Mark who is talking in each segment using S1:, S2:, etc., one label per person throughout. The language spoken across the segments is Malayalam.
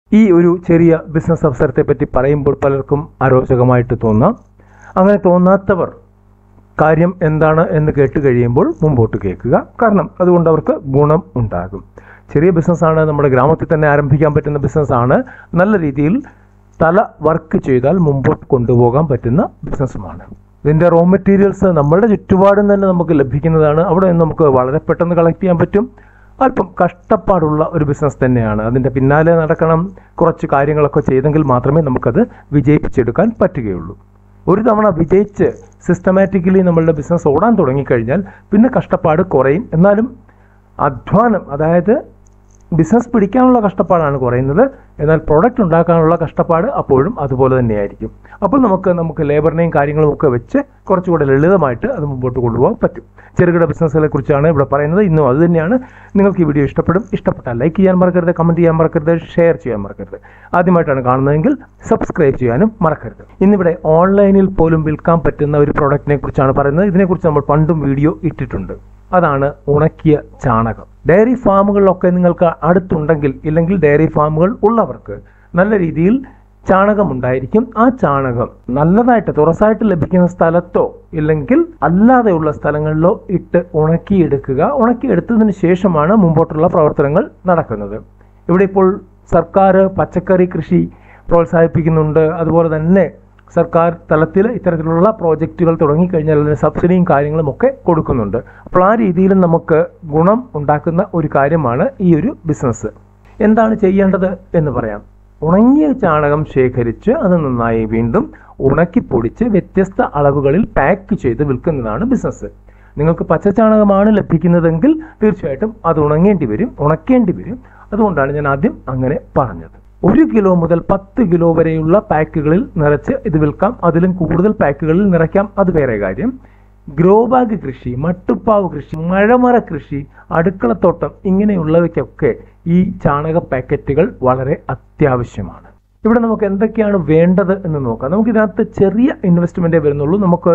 S1: ഈ ഒരു ചെറിയ ബിസിനസ് അവസരത്തെ പറ്റി പറയുമ്പോൾ പലർക്കും അരോചകമായിട്ട് തോന്നാം. അങ്ങനെ തോന്നാത്തവർ കാര്യം എന്താണ് എന്ന് കേട്ട് കഴിയുമ്പോൾ മുമ്പോട്ട് കേൾക്കുക. കാരണം അതുകൊണ്ട് അവർക്ക് ഗുണം ഉണ്ടാകും. ചെറിയ ബിസിനസ്സാണ്, നമ്മുടെ ഗ്രാമത്തിൽ തന്നെ ആരംഭിക്കാൻ പറ്റുന്ന ബിസിനസ്സാണ്. നല്ല രീതിയിൽ തല വർക്ക് ചെയ്താൽ മുമ്പോട്ട് കൊണ്ടുപോകാൻ പറ്റുന്ന ബിസിനസ്സുമാണ്. ഇതിൻ്റെ റോ മെറ്റീരിയൽസ് നമ്മളുടെ ചുറ്റുപാടും തന്നെ നമുക്ക് ലഭിക്കുന്നതാണ്. അവിടെ നിന്ന് നമുക്ക് വളരെ പെട്ടെന്ന് കളക്ട് ചെയ്യാൻ പറ്റും. അല്പം കഷ്ടപ്പാടുള്ള ഒരു ബിസിനസ് തന്നെയാണ്. അതിൻ്റെ പിന്നാലെ നടക്കണം, കുറച്ച് കാര്യങ്ങളൊക്കെ ചെയ്തെങ്കിൽ മാത്രമേ നമുക്കത് വിജയിപ്പിച്ചെടുക്കാൻ പറ്റുകയുള്ളൂ. ഒരു തവണ വിജയിച്ച് സിസ്റ്റമാറ്റിക്കലി നമ്മളുടെ ബിസിനസ് ഓടാൻ തുടങ്ങിക്കഴിഞ്ഞാൽ പിന്നെ കഷ്ടപ്പാട് കുറയും. എന്നാലും അധ്വാനം, അതായത് ബിസിനസ് പിടിക്കാനുള്ള കഷ്ടപ്പാടാണ് കുറയുന്നത്. എന്നാൽ പ്രൊഡക്റ്റ് ഉണ്ടാക്കാനുള്ള കഷ്ടപ്പാട് അപ്പോഴും അതുപോലെ തന്നെയായിരിക്കും. അപ്പോൾ നമുക്ക് ലേബറിനെയും കാര്യങ്ങളും ഒക്കെ വെച്ച് കുറച്ചുകൂടെ ലളിതമായിട്ട് അത് മുമ്പോട്ട് കൊണ്ടുപോകാൻ പറ്റും. ചെറുകിട ബിസിനസ്സുകളെ കുറിച്ചാണ് ഇവിടെ പറയുന്നത്. ഇന്നും അത് തന്നെയാണ്. നിങ്ങൾക്ക് ഈ വീഡിയോ ഇഷ്ടപ്പെട്ടാൽ ലൈക്ക് ചെയ്യാൻ മറക്കരുത്, കമൻറ്റ് ചെയ്യാൻ മറക്കരുത്, ഷെയർ ചെയ്യാൻ മറക്കരുത്. ആദ്യമായിട്ടാണ് കാണുന്നതെങ്കിൽ സബ്സ്ക്രൈബ് ചെയ്യാനും മറക്കരുത്. ഇന്നിവിടെ ഓൺലൈനിൽ പോലും വിൽക്കാൻ പറ്റുന്ന ഒരു പ്രോഡക്റ്റിനെ കുറിച്ചാണ് പറയുന്നത്. ഇതിനെക്കുറിച്ച് നമ്മൾ പണ്ടും വീഡിയോ ഇട്ടിട്ടുണ്ട്. അതാണ് ഉണക്കിയ ചാണകം. ഡയറി ഫാമുകളിലൊക്കെ നിങ്ങൾക്ക് അടുത്തുണ്ടെങ്കിൽ, ഇല്ലെങ്കിൽ ഡയറി ഫാമുകൾ ഉള്ളവർക്ക് നല്ല രീതിയിൽ ചാണകം ഉണ്ടായിരിക്കും. ആ ചാണകം നല്ലതായിട്ട് തുറസായിട്ട് ലഭിക്കുന്ന സ്ഥലത്തോ ഇല്ലെങ്കിൽ അല്ലാതെയുള്ള സ്ഥലങ്ങളിലോ ഇട്ട് ഉണക്കിയെടുക്കുക. ഉണക്കിയെടുത്തതിന് ശേഷമാണ് മുമ്പോട്ടുള്ള പ്രവർത്തനങ്ങൾ നടക്കുന്നത്. ഇവിടെ ഇപ്പോൾ സർക്കാർ പച്ചക്കറി കൃഷി പ്രോത്സാഹിപ്പിക്കുന്നുണ്ട്. അതുപോലെ തന്നെ സർക്കാർ തലത്തിൽ ഇത്തരത്തിലുള്ള പ്രോജക്റ്റുകൾ തുടങ്ങിക്കഴിഞ്ഞാൽ അതിന് സബ്സിഡിയും കാര്യങ്ങളും ഒക്കെ കൊടുക്കുന്നുണ്ട്. അപ്പോൾ ആ രീതിയിൽ നമുക്ക് ഗുണം ഉണ്ടാക്കുന്ന ഒരു കാര്യമാണ് ഈ ഒരു ബിസിനസ്. എന്താണ് ചെയ്യേണ്ടത് എന്ന് പറയാം. ഉണങ്ങിയ ചാണകം ശേഖരിച്ച് അത് നന്നായി വീണ്ടും ഉണക്കിപ്പൊടിച്ച് വ്യത്യസ്ത അളവുകളിൽ പാക്ക് ചെയ്ത് വിൽക്കുന്നതാണ് ബിസിനസ്. നിങ്ങൾക്ക് പച്ചച്ചാണകമാണ് ലഭിക്കുന്നതെങ്കിൽ തീർച്ചയായിട്ടും അത് ഉണക്കേണ്ടി വരും. അതുകൊണ്ടാണ് ഞാൻ ആദ്യം അങ്ങനെ പറഞ്ഞത്. 1 കിലോ മുതൽ 10 കിലോ വരെയുള്ള പാക്കുകളിൽ നിറച്ച് ഇത് വിൽക്കാം. അതിലും കൂടുതൽ പാക്കുകളിൽ നിറയ്ക്കാം, അത് വേറെ കാര്യം. ഗ്രോ ബാഗ് കൃഷി, മട്ടുപ്പാവ് കൃഷി, മഴമറ കൃഷി, അടുക്കളത്തോട്ടം, ഇങ്ങനെയുള്ളവയ്ക്കൊക്കെ ഈ ചാണക പാക്കറ്റുകൾ വളരെ അത്യാവശ്യമാണ്. ഇവിടെ നമുക്ക് എന്തൊക്കെയാണ് വേണ്ടത് എന്ന് നോക്കാം. നമുക്കിതിനകത്ത് ചെറിയ ഇൻവെസ്റ്റ്മെൻറ്റേ വരുന്നുള്ളൂ. നമുക്ക്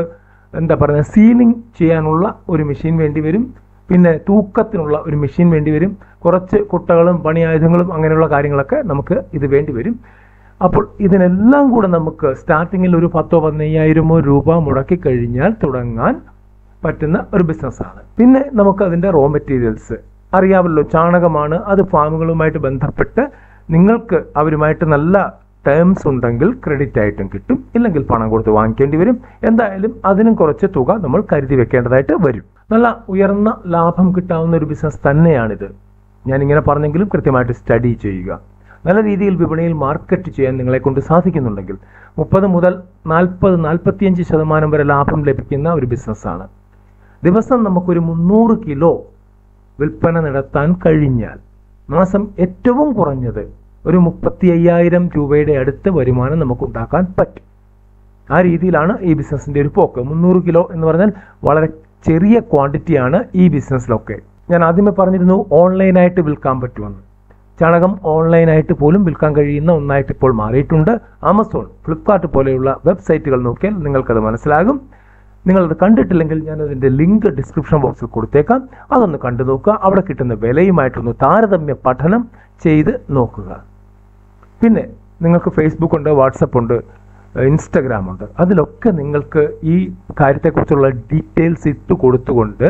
S1: സീലിംഗ് ചെയ്യാനുള്ള ഒരു മെഷീൻ വേണ്ടി വരും. പിന്നെ തൂക്കത്തിനുള്ള ഒരു മെഷീൻ വേണ്ടി വരും. കുറച്ച് കുട്ടകളും പണിയായുധങ്ങളും അങ്ങനെയുള്ള കാര്യങ്ങളൊക്കെ നമുക്ക് ഇത് വേണ്ടി വരും. അപ്പോൾ ഇതിനെല്ലാം കൂടെ നമുക്ക് സ്റ്റാർട്ടിങ്ങിൽ ഒരു 10,000-15,000 രൂപ മുടക്കി കഴിഞ്ഞാൽ തുടങ്ങാൻ പറ്റുന്ന ഒരു ബിസിനസ്സാണ്. പിന്നെ നമുക്ക് അതിൻ്റെ റോ മെറ്റീരിയൽസ് അറിയാമല്ലോ, ചാണകമാണ്. അത് ഫാമുകളുമായിട്ട് ബന്ധപ്പെട്ട് നിങ്ങൾക്ക് അവരുമായിട്ട് നല്ല ടേംസ് ഉണ്ടെങ്കിൽ ക്രെഡിറ്റ് ആയിട്ടും കിട്ടും, ഇല്ലെങ്കിൽ പണം കൊടുത്ത് വാങ്ങിക്കേണ്ടി വരും. എന്തായാലും അതിനും കുറച്ച് തുക നമ്മൾ കരുതി വെക്കേണ്ടതായിട്ട് വരും. നല്ല ഉയർന്ന ലാഭം കിട്ടാവുന്ന ഒരു ബിസിനസ് തന്നെയാണിത്. ഞാനിങ്ങനെ പറഞ്ഞെങ്കിലും കൃത്യമായിട്ട് സ്റ്റഡി ചെയ്യുക. നല്ല രീതിയിൽ വിപണിയിൽ മാർക്കറ്റ് ചെയ്യാൻ നിങ്ങളെ കൊണ്ട് സാധിക്കുന്നുണ്ടെങ്കിൽ 30 മുതൽ 40-45% വരെ ലാഭം ലഭിക്കുന്ന ഒരു ബിസിനസ്സാണ്. ദിവസം നമുക്കൊരു 300 കിലോ വിൽപ്പന നടത്താൻ കഴിഞ്ഞാൽ മാസം ഏറ്റവും കുറഞ്ഞത് ഒരു 35,000 രൂപയുടെ അടുത്ത് വരുമാനം നമുക്ക് ഉണ്ടാക്കാൻ പറ്റും. ആ രീതിയിലാണ് ഈ ബിസിനസിൻ്റെ ഒരു പോക്ക്. 300 കിലോ എന്ന് പറഞ്ഞാൽ വളരെ ചെറിയ ക്വാണ്ടിറ്റിയാണ് ഈ ബിസിനസ്സിലൊക്കെ. ഞാൻ ആദ്യമേ പറഞ്ഞിരുന്നു ഓൺലൈനായിട്ട് വിൽക്കാൻ പറ്റുമെന്ന്. ചാണകം ഓൺലൈനായിട്ട് പോലും വിൽക്കാൻ കഴിയുന്ന ഒന്നായിട്ട് ഇപ്പോൾ മാറിയിട്ടുണ്ട്. ആമസോൺ, ഫ്ലിപ്കാർട്ട് പോലെയുള്ള വെബ്സൈറ്റുകൾ നോക്കിയാൽ നിങ്ങൾക്കത് മനസ്സിലാകും. നിങ്ങളത് കണ്ടിട്ടില്ലെങ്കിൽ ഞാനതിൻ്റെ ലിങ്ക് ഡിസ്ക്രിപ്ഷൻ ബോക്സിൽ കൊടുത്തേക്കാം. അതൊന്ന് കണ്ടു നോക്കുക. അവിടെ കിട്ടുന്ന വിലയുമായിട്ടൊന്ന് താരതമ്യ പഠനം ചെയ്ത് നോക്കുക. പിന്നെ നിങ്ങൾക്ക് ഫേസ്ബുക്ക് ഉണ്ട്, വാട്സപ്പ് ഉണ്ട്, ഇൻസ്റ്റഗ്രാം ഉണ്ട്. അതിലൊക്കെ നിങ്ങൾക്ക് ഈ കാര്യത്തെക്കുറിച്ചുള്ള ഡീറ്റെയിൽസ് ഇട്ട് കൊടുത്തുകൊണ്ട്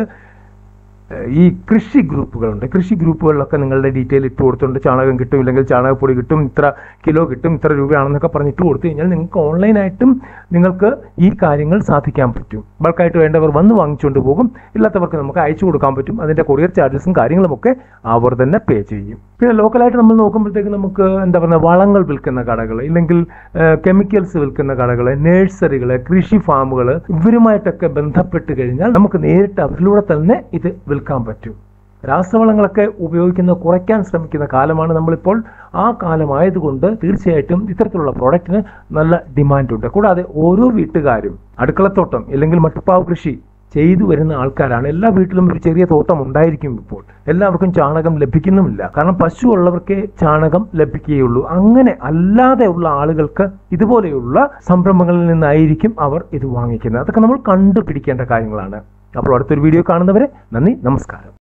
S1: ഈ കൃഷി ഗ്രൂപ്പുകളുണ്ട്. കൃഷി ഗ്രൂപ്പുകളിലൊക്കെ നിങ്ങളുടെ ഡീറ്റെയിൽ ഇട്ട് കൊടുത്തുകൊണ്ട് ചാണകം കിട്ടും, ഇല്ലെങ്കിൽ ചാണകപ്പൊടി കിട്ടും, ഇത്ര കിലോ കിട്ടും, ഇത്ര രൂപയാണെന്നൊക്കെ പറഞ്ഞിട്ട് കൊടുത്തു കഴിഞ്ഞാൽ നിങ്ങൾക്ക് ഓൺലൈനായിട്ടും നിങ്ങൾക്ക് ഈ കാര്യങ്ങൾ സാധിക്കാൻ പറ്റും. ബൾക്കായിട്ട് വേണ്ടവർ വന്ന് വാങ്ങിച്ചുകൊണ്ട് പോകും. ഇല്ലാത്തവർക്ക് നമുക്ക് അയച്ചു കൊടുക്കാൻ പറ്റും. അതിൻ്റെ കൊറിയർ ചാർജസും കാര്യങ്ങളുമൊക്കെ അവർ തന്നെ പേ ചെയ്യും. പിന്നെ ലോക്കലായിട്ട് നമ്മൾ നോക്കുമ്പോഴത്തേക്ക് നമുക്ക് വളങ്ങൾ വിൽക്കുന്ന കടകൾ, ഇല്ലെങ്കിൽ കെമിക്കൽസ് വിൽക്കുന്ന കടകൾ, നഴ്സറികൾ, കൃഷി ഫാമുകൾ, ഇവരുമായിട്ടൊക്കെ ബന്ധപ്പെട്ട് കഴിഞ്ഞാൽ നമുക്ക് നേരിട്ട് അവരിലൂടെ തന്നെ ഇത് വിൽക്കാൻ പറ്റും. രാസവളങ്ങളൊക്കെ ഉപയോഗിക്കുന്നത് കുറയ്ക്കാൻ ശ്രമിക്കുന്ന കാലമാണ് നമ്മളിപ്പോൾ. ആ കാലമായതുകൊണ്ട് തീർച്ചയായിട്ടും ഇത്തരത്തിലുള്ള പ്രോഡക്റ്റിന് നല്ല ഡിമാൻഡുണ്ട്. കൂടാതെ ഓരോ വീട്ടുകാരും അടുക്കളത്തോട്ടം ഇല്ലെങ്കിൽ മട്ടുപ്പാവ് കൃഷി ചെയ്തു വരുന്ന ആൾക്കാരാണ്. എല്ലാ വീട്ടിലും ഒരു ചെറിയ തോട്ടം ഉണ്ടായിരിക്കും. ഇപ്പോൾ എല്ലാവർക്കും ചാണകം ലഭിക്കുന്നുമില്ല. കാരണം പശു ഉള്ളവർക്കേ ചാണകം ലഭിക്കുകയുള്ളൂ. അങ്ങനെ അല്ലാതെയുള്ള ആളുകൾക്ക് ഇതുപോലെയുള്ള സംരംഭങ്ങളിൽ നിന്നായിരിക്കും അവർ ഇത് വാങ്ങിക്കുന്നത്. അതൊക്കെ നമ്മൾ കണ്ടുപിടിക്കേണ്ട കാര്യങ്ങളാണ്. അപ്പോൾ അടുത്തൊരു വീഡിയോ കാണുന്നവരെ നന്ദി, നമസ്കാരം.